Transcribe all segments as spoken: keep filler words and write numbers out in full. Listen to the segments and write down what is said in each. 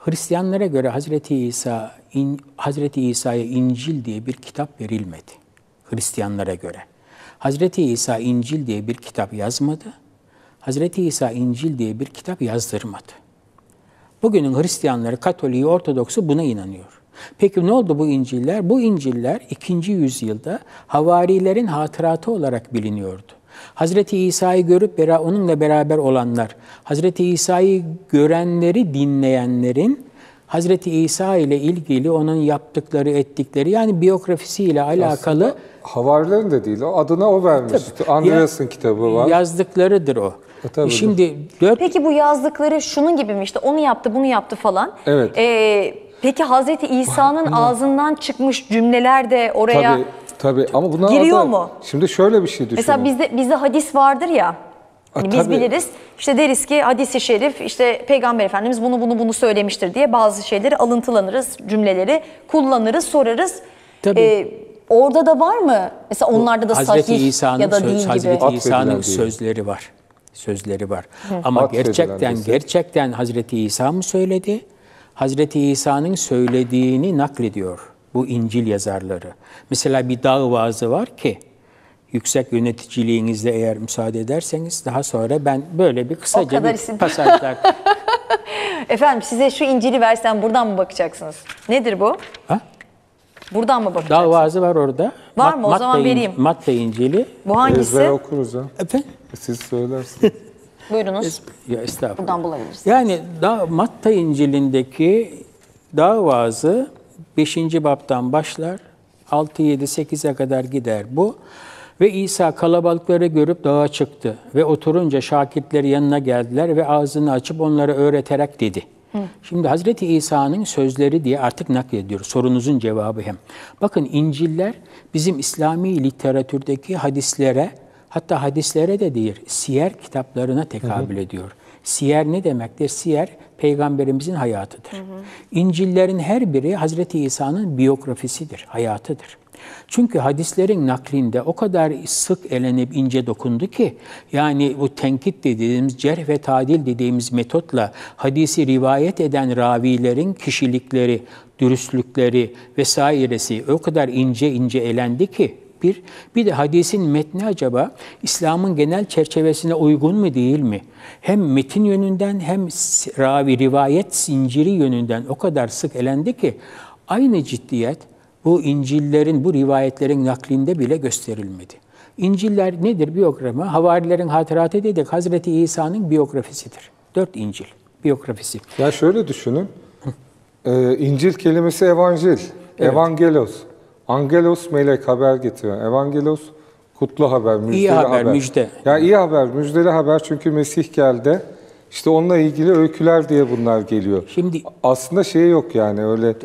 Hristiyanlara göre Hazreti İsa, in, Hazreti İsa'ya İncil diye bir kitap verilmedi. Hristiyanlara göre. Hazreti İsa İncil diye bir kitap yazmadı. Hazreti İsa İncil diye bir kitap yazdırmadı. Bugünün Hristiyanları, Katoliği, Ortodoksu buna inanıyor. Peki ne oldu bu İncil'ler? Bu İncil'ler ikinci yüzyılda havarilerin hatıratı olarak biliniyordu. Hazreti İsa'yı görüp onunla beraber olanlar, Hazreti İsa'yı görenleri dinleyenlerin Hazreti İsa ile ilgili onun yaptıkları, ettikleri, yani biyografisiyle alakalı. Aslında havarilerin de değil, o adına o vermiş. Andreas'ın kitabı var. Yazdıklarıdır o. E, Şimdi dört... Peki bu yazdıkları şunun gibi mi, işte onu yaptı, bunu yaptı falan? Evet. Ee, peki Hazreti İsa'nın ağzından çıkmış cümleler de oraya tabii, tabii. Ama buna giriyor da, mu? Şimdi şöyle bir şey düşünün. Mesela bizde, bizde hadis vardır ya. Hani biz tabii. biliriz. İşte deriz ki hadis-i şerif, işte Peygamber Efendimiz bunu bunu bunu söylemiştir diye bazı şeyleri alıntılanırız, cümleleri kullanırız, sorarız. Tabii. Ee, orada da var mı? Mesela onlarda da Hazreti sahih İsa'nın ya da söz, değil gibi. Hazreti İsa'nın Atfedilen sözleri var. Sözleri var. Hı. Ama Atfedilen gerçekten desek. gerçekten Hazreti İsa mı söyledi? Hazreti İsa'nın söylediğini naklediyor bu İncil yazarları. Mesela bir dağ vaazı var ki, yüksek yöneticiliğinizle eğer müsaade ederseniz daha sonra ben böyle bir kısaca bir isim. pasajlar... Efendim size şu İncil'i versem buradan mı bakacaksınız? Nedir bu? Ha? Buradan mı bakacaksınız? Dağ vaazı var orada. Var mı? O Matta zaman İn- vereyim. Matta İncil'i. Bu hangisi? Ezber okuruz ha. Efendim? Siz söylersiniz. Buyurunuz. Ya estağfurullah. Buradan bulabilirsiniz. Yani da, Matta İncil'indeki dağ vaazı beşinci baptan başlar, altı yedi sekize kadar gider bu. Ve İsa kalabalıkları görüp dağa çıktı ve oturunca şakirtleri yanına geldiler ve ağzını açıp onlara öğreterek dedi. Hı. Şimdi Hazreti İsa'nın sözleri diye artık naklediyoruz. Sorunuzun cevabı hem. Bakın İncil'ler bizim İslami literatürdeki hadislere, hatta hadislere de değil, siyer kitaplarına tekabül hı hı. ediyor. Siyer ne demektir? Siyer, Peygamberimizin hayatıdır. Hı hı. İncil'lerin her biri Hazreti İsa'nın biyografisidir, hayatıdır. Çünkü hadislerin naklinde o kadar sık elenip ince dokundu ki, yani bu tenkit dediğimiz, cerh ve tadil dediğimiz metotla hadisi rivayet eden ravilerin kişilikleri, dürüstlükleri vesairesi o kadar ince ince elendi ki, bir, bir de hadisin metni acaba İslam'ın genel çerçevesine uygun mu değil mi? Hem metin yönünden hem ravi, rivayet zinciri yönünden o kadar sık elendi ki, aynı ciddiyet bu İncil'lerin, bu rivayetlerin naklinde bile gösterilmedi. İncil'ler nedir? Biyografi. Havarilerin hatıratı dedik. Hazreti İsa'nın biyografisidir. Dört İncil biyografisi. Ya şöyle düşünün. Ee, İncil kelimesi evanjil. Evet. Evangelos. Angelos melek, haber getiren. Evangelos kutlu haber, müjdeli iyi haber. haber. müjde. Ya yani iyi haber, müjdeli haber, çünkü Mesih geldi. İşte onunla ilgili öyküler diye bunlar geliyor. Şimdi aslında şey yok yani öyle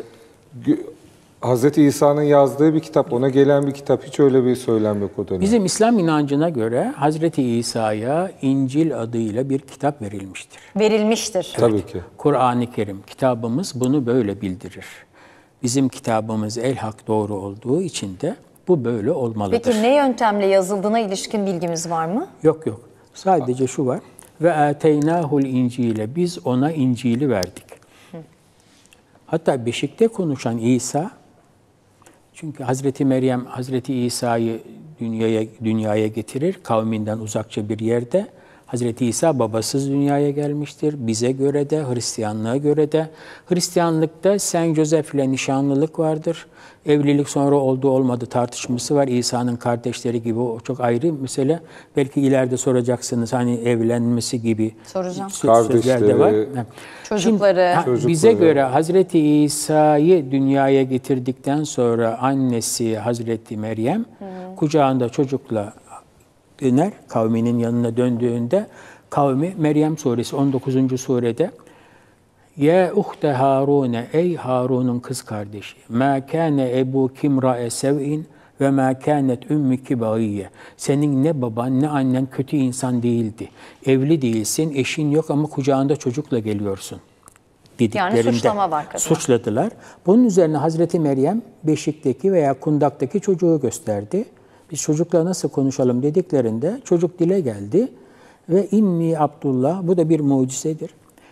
Hazreti İsa'nın yazdığı bir kitap, ona gelen bir kitap, hiç öyle bir söylem yok o dönem. Bizim İslam inancına göre Hazreti İsa'ya İncil adıyla bir kitap verilmiştir. Verilmiştir. Evet. Tabii ki. Kur'an-ı Kerim kitabımız bunu böyle bildirir. Bizim kitabımız el hak doğru olduğu için de bu böyle olmalıdır. Peki ne yöntemle yazıldığına ilişkin bilgimiz var mı? Yok yok. Sadece şu var. Ve ateynahul İncil'e, biz ona İncil'i verdik. Hı. Hatta Beşik'te konuşan İsa, çünkü Hazreti Meryem Hazreti İsa'yı dünyaya dünyaya getirir, kavminden uzakça bir yerde. Hazreti İsa babasız dünyaya gelmiştir. Bize göre de, Hristiyanlığa göre de. Hristiyanlıkta Saint Joseph ile nişanlılık vardır. Evlilik sonra oldu olmadı tartışması var. İsa'nın kardeşleri gibi, o çok ayrı mesele. Belki ileride soracaksınız, hani evlenmesi gibi soracağım. Sözler de var. Çocukları. Şimdi, Çocukları. Bize göre Hazreti İsa'yı dünyaya getirdikten sonra annesi Hazreti Meryem hmm. kucağında çocukla döner, kavminin yanına döndüğünde kavmi Meryem suresi on dokuzuncu surede Ya uhte Harune, ey Harun'un kız kardeşi, ma kana ebuki imrae sev'in ve ma kanet ummuki bagiyye. Senin ne baban ne annen kötü insan değildi. Evli değilsin, eşin yok ama kucağında çocukla geliyorsun dediklerinde yani suçlama var kadına. Suçladılar. Bunun üzerine Hazreti Meryem beşikteki veya kundaktaki çocuğu gösterdi. Biz çocukla nasıl konuşalım dediklerinde çocuk dile geldi ve inni Abdullah, bu da bir mucizedir.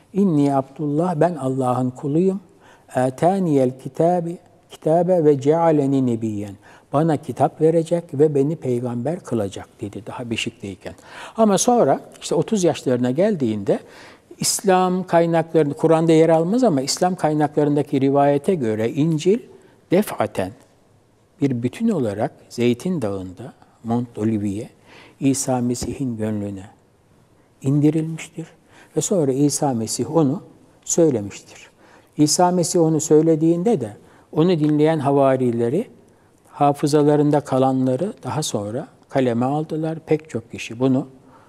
İnni Abdullah, ben Allah'ın kuluyum. Ataniyel kitabi kitabe ve cealeni nebiyyen. Bana kitap verecek ve beni peygamber kılacak dedi daha beşikteyken. Ama sonra işte otuz yaşlarına geldiğinde İslam kaynaklarında, Kur'an'da yer almaz ama İslam kaynaklarındaki rivayete göre İncil defaten bir bütün olarak Zeytin Dağı'nda, Mont Olivier, İsa Mesih'in gönlüne indirilmiştir. Ve sonra İsa Mesih onu söylemiştir. İsa Mesih onu söylediğinde de onu dinleyen havarileri, hafızalarında kalanları daha sonra kaleme aldılar. Pek çok kişi bunu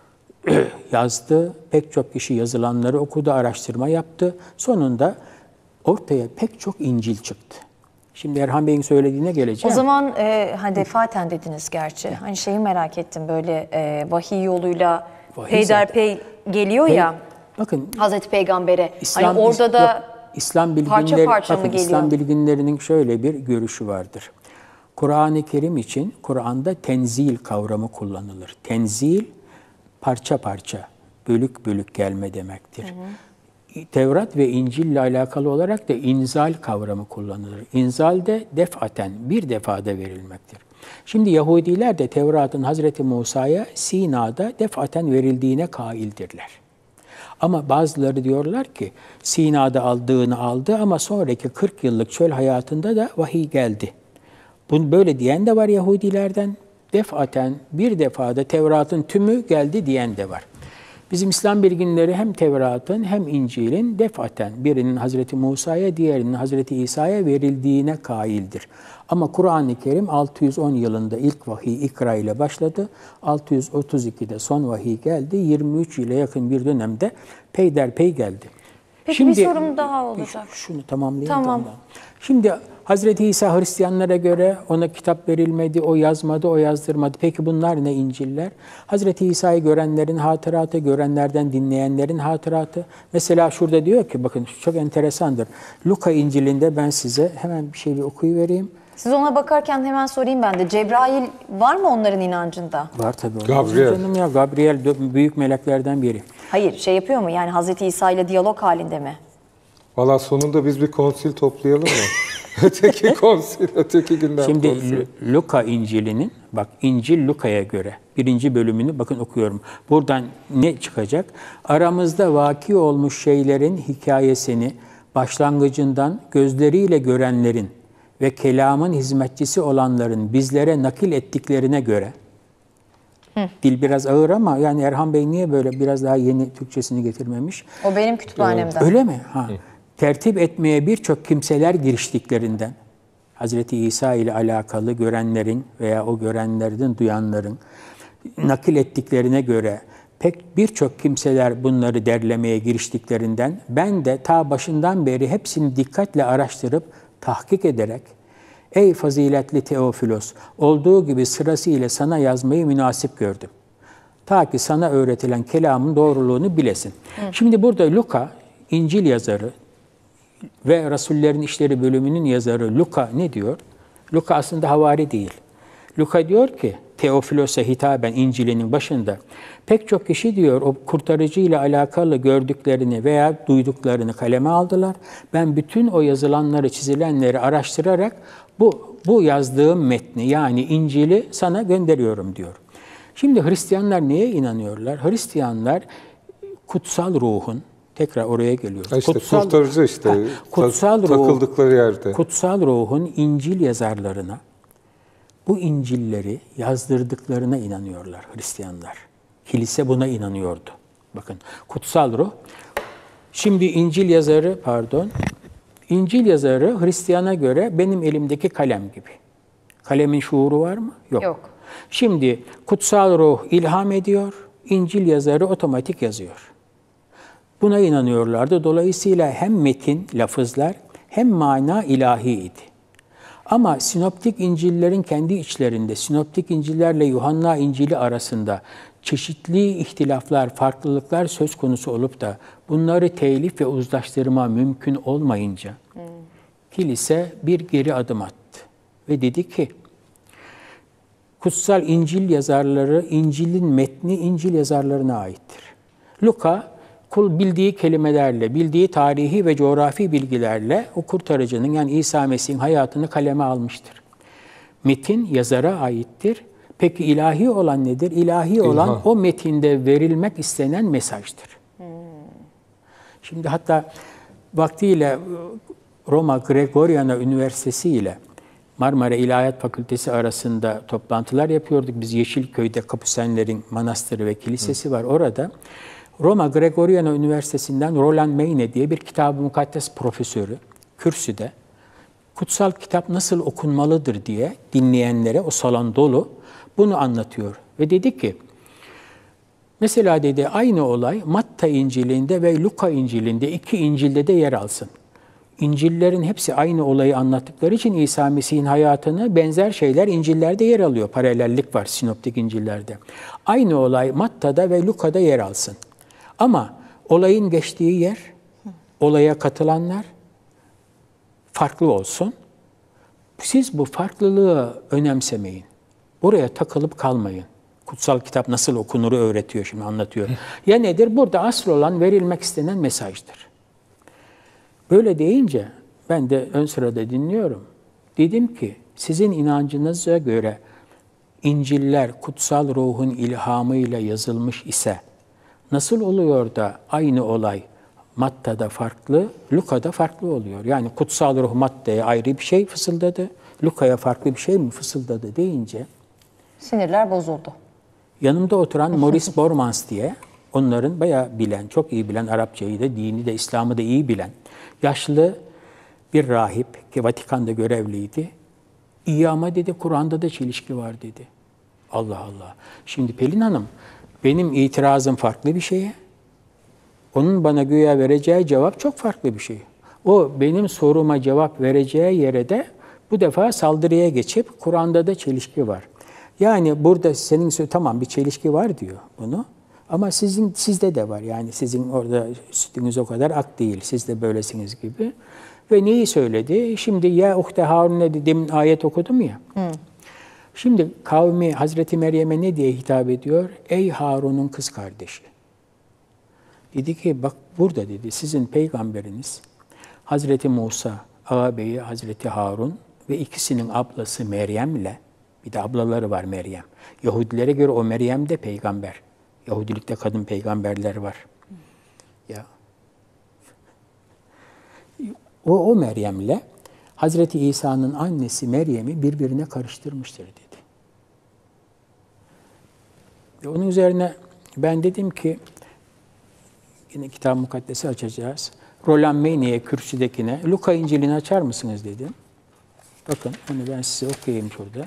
yazdı. Pek çok kişi yazılanları okudu, araştırma yaptı. Sonunda ortaya pek çok İncil çıktı. Şimdi Erhan Bey'in söylediğine geleceğim. O zaman e, hani defaten dediniz gerçi. Hani şeyi merak ettim, böyle e, vahiy yoluyla Vahiy peyderpey geliyor Pey- ya bakın Hazreti Peygamber'e. İslam, hani orada da yok, İslam bilginleri, parça parça mı bakın, geliyor? İslam bilginlerinin şöyle bir görüşü vardır. Kur'an-ı Kerim için Kur'an'da tenzil kavramı kullanılır. Tenzil parça parça, bölük bölük gelme demektir. Hı hı. Tevrat ve İncil ile alakalı olarak da inzal kavramı kullanılır. İnzal de defaten, bir defada verilmektir. Şimdi Yahudiler de Tevrat'ın Hazreti Musa'ya Sina'da defaten verildiğine kaildirler. Ama bazıları diyorlar ki Sina'da aldığını aldı ama sonraki kırk yıllık çöl hayatında da vahiy geldi. Bunu böyle diyen de var Yahudilerden. Defaten bir defada Tevrat'ın tümü geldi diyen de var. Bizim İslam bilginleri hem Tevrat'ın hem İncil'in defaten birinin Hazreti Musa'ya, diğerinin Hazreti İsa'ya verildiğine kaildir. Ama Kur'an-ı Kerim altı yüz on yılında ilk vahiy İkra ile başladı. altı yüz otuz ikide son vahiy geldi. yirmi üç yıla yakın bir dönemde peyderpey geldi. Peki Şimdi, bir sorum daha olacak. Şunu tamamlayayım. Tamam. Tamam. Şimdi Hazreti İsa Hristiyanlara göre ona kitap verilmedi, o yazmadı, o yazdırmadı. Peki bunlar ne İncil'ler? Hazreti İsa'yı görenlerin hatıratı, görenlerden dinleyenlerin hatıratı. Mesela şurada diyor ki, bakın çok enteresandır. Luka İncil'inde ben size hemen bir şey bir okuyuvereyim. Siz ona bakarken hemen sorayım ben de. Cebrail var mı onların inancında? Var tabii. Gabriel. Canım ya, Gabriel büyük meleklerden biri. Hayır, şey yapıyor mu? Yani Hazreti İsa ile diyalog halinde mi? Valla sonunda biz bir konsil toplayalım mı? Öteki konsil, öteki günden Şimdi konsil. Lu- Luka İncil'inin, bak İncil Luka'ya göre birinci bölümünü bakın okuyorum. Buradan ne çıkacak? Aramızda vaki olmuş şeylerin hikayesini başlangıcından gözleriyle görenlerin ve kelamın hizmetçisi olanların bizlere nakil ettiklerine göre. Hı. Dil biraz ağır ama yani Erhan Bey niye böyle biraz daha yeni Türkçesini getirmemiş? O benim kütüphanemden. Öyle mi? Ha. Hı. Tertip etmeye birçok kimseler giriştiklerinden, Hazreti İsa ile alakalı görenlerin veya o görenlerden duyanların nakil ettiklerine göre pek birçok kimseler bunları derlemeye giriştiklerinden ben de ta başından beri hepsini dikkatle araştırıp tahkik ederek ey faziletli Teofilos, olduğu gibi sırasıyla sana yazmayı münasip gördüm. Ta ki sana öğretilen kelamın doğruluğunu bilesin. Hı. Şimdi burada Luka, İncil yazarı ve Rasullerin İşleri bölümünün yazarı Luka ne diyor? Luka aslında havari değil. Luka diyor ki, Teofilos'a hitaben İncil'inin başında, pek çok kişi diyor o kurtarıcı ile alakalı gördüklerini veya duyduklarını kaleme aldılar. Ben bütün o yazılanları, çizilenleri araştırarak bu, bu yazdığım metni yani İncil'i sana gönderiyorum diyor. Şimdi Hristiyanlar neye inanıyorlar? Hristiyanlar kutsal ruhun, tekrar oraya geliyoruz. İşte kutsal, kurtarıcı işte, ha, kutsal ruh, takıldıkları yerde. Kutsal ruhun İncil yazarlarına, bu İncil'leri yazdırdıklarına inanıyorlar Hristiyanlar. Kilise buna inanıyordu. Bakın, kutsal ruh. Şimdi İncil yazarı, pardon, İncil yazarı Hristiyana göre benim elimdeki kalem gibi. Kalemin şuuru var mı? Yok. Yok. Şimdi kutsal ruh ilham ediyor, İncil yazarı otomatik yazıyor. Buna inanıyorlardı. Dolayısıyla hem metin, lafızlar hem mana ilahiydi. Ama sinoptik İncil'lerin kendi içlerinde, sinoptik İncil'lerle Yuhanna İncil'i arasında çeşitli ihtilaflar, farklılıklar söz konusu olup da bunları telif ve uzlaştırma mümkün olmayınca hmm. kilise bir geri adım attı. Ve dedi ki, kutsal İncil yazarları, İncil'in metni İncil yazarlarına aittir. Luka, Kul bildiği kelimelerle, bildiği tarihi ve coğrafi bilgilerle o kurtarıcının yani İsa Mesih'in hayatını kaleme almıştır. Metin yazara aittir. Peki ilahi olan nedir? İlahi olan İlham. o metinde verilmek istenen mesajdır. Hmm. Şimdi hatta vaktiyle Roma Gregoriana Üniversitesi ile Marmara İlahiyat Fakültesi arasında toplantılar yapıyorduk. Biz Yeşilköy'de Kapusenlerin manastırı ve kilisesi var orada. Roma Gregoriana Üniversitesi'nden Roland Mayne diye bir Kitab-ı Mukaddes profesörü kürsüde kutsal kitap nasıl okunmalıdır diye dinleyenlere, o salon dolu, bunu anlatıyor. Ve dedi ki, mesela dedi aynı olay Matta İncil'inde ve Luka İncil'inde, iki İncil'de de yer alsın. İncil'lerin hepsi aynı olayı anlattıkları için İsa Mesih'in hayatını benzer şeyler İncil'lerde yer alıyor. Paralellik var sinoptik İncil'lerde. Aynı olay Matta'da ve Luka'da yer alsın. Ama olayın geçtiği yer, olaya katılanlar farklı olsun. Siz bu farklılığı önemsemeyin. Oraya takılıp kalmayın. Kutsal kitap nasıl okunuru öğretiyor şimdi, anlatıyor. Ya nedir? Burada asıl olan verilmek istenen mesajdır. Böyle deyince ben de ön sırada dinliyorum. Dedim ki sizin inancınıza göre İncil'ler kutsal ruhun ilhamıyla yazılmış ise nasıl oluyor da aynı olay Matta'da farklı, Luka'da farklı oluyor? Yani kutsal ruh Matta'ya ayrı bir şey fısıldadı, Luka'ya farklı bir şey mi fısıldadı deyince sinirler bozuldu. Yanımda oturan Maurice Bormans diye, onların bayağı bilen, çok iyi bilen, Arapçayı da, dini de, İslam'ı da iyi bilen, yaşlı bir rahip ki Vatikan'da görevliydi. İyi ama dedi, Kur'an'da da çelişki var dedi. Allah Allah. Şimdi Pelin Hanım, benim itirazım farklı bir şeye, onun bana güya vereceği cevap çok farklı bir şey. O benim soruma cevap vereceği yere de bu defa saldırıya geçip Kur'an'da da çelişki var. Yani burada senin söylediğin tamam bir çelişki var diyor bunu. Ama sizin sizde de var. Yani sizin orada sütünüz o kadar ak değil. Siz de böylesiniz gibi. Ve neyi söyledi? Şimdi ya uhte Harun'e demin ayet okudum ya. Hı. Şimdi kavmi Hazreti Meryem'e ne diye hitap ediyor? Ey Harun'un kız kardeşi. Dedi ki bak burada dedi sizin peygamberiniz Hazreti Musa, ağabeyi Hazreti Harun ve ikisinin ablası Meryem'le, bir de ablaları var Meryem. Yahudilere göre o Meryem de peygamber. Yahudilikte kadın peygamberler var. Ya. O, o Meryem'le Hazreti İsa'nın annesi Meryem'i birbirine karıştırmıştır dedi. Ve onun üzerine ben dedim ki, yine Kitab-ı Mukaddes'i açacağız. Roland Mayne'ye, kürsüdekine, Luka İncil'ini açar mısınız dedim. Bakın onu ben size okuyayım şurada.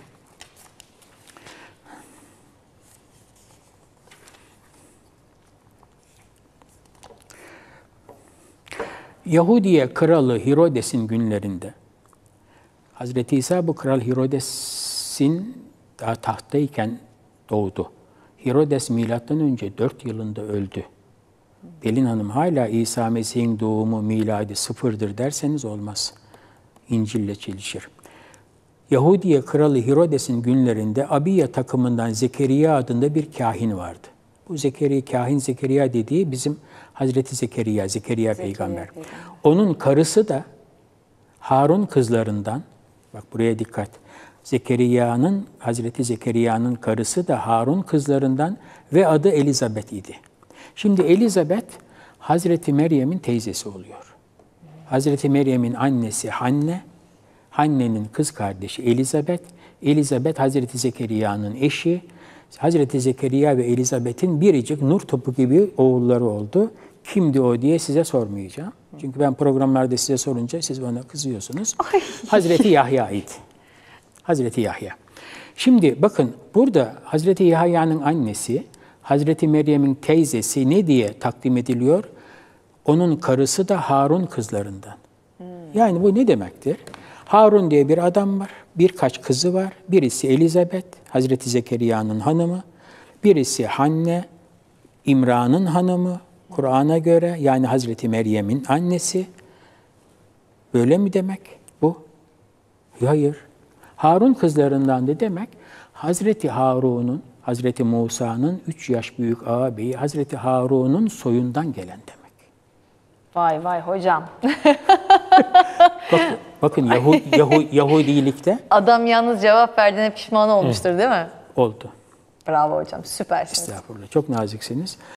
Yahudiye kralı Hirodes'in günlerinde, Hazreti İsa bu kral Hirodes'in daha tahttayken doğdu. Hirodes milattan önce dört yılında öldü. Pelin Hanım hala İsa Mesih'in doğumu miladi sıfırdır derseniz olmaz. İncil'le çelişir. Yahudiye kralı Hirodes'in günlerinde Abiya takımından Zekeriya adında bir kahin vardı. Bu Zekeriya, kahin Zekeriya dediği bizim Hazreti Zekeriya, Zekeriya, Zekeriya peygamber. peygamber. Onun karısı da Harun kızlarından, bak buraya dikkat, Zekeriya'nın, Hazreti Zekeriya'nın karısı da Harun kızlarından ve adı Elizabeth idi. Şimdi Elizabeth, Hazreti Meryem'in teyzesi oluyor. Hazreti Meryem'in annesi Hanne, Hanne'nin kız kardeşi Elizabeth, Elizabeth Hazreti Zekeriya'nın eşi, Hazreti Zekeriya ve Elizabeth'in biricik nur topu gibi oğulları oldu. Kimdi o diye size sormayacağım. Çünkü ben programlarda size sorunca siz bana kızıyorsunuz. Ay. Hazreti Yahya'ydı. Hazreti Yahya. Şimdi bakın burada Hazreti Yahya'nın annesi, Hazreti Meryem'in teyzesi ne diye takdim ediliyor? Onun karısı da Harun kızlarından. Hmm. Yani bu ne demektir? Harun diye bir adam var, birkaç kızı var. Birisi Elizabeth, Hazreti Zekeriya'nın hanımı. Birisi Hanne, İmran'ın hanımı, Kur'an'a göre yani Hazreti Meryem'in annesi. Böyle mi demek bu? Hayır. Harun kızlarından da demek Hazreti Harun'un Hazreti Musa'nın üç yaş büyük ağabeyi Hazreti Harun'un soyundan gelen demek. Vay vay hocam. Bakın, bakın Yahu, Yahu, Yahudilikte Adam yalnız cevap verdiğine pişman olmuştur değil mi? oldu. Bravo hocam, süpersiniz. Estağfurullah. Çok naziksiniz.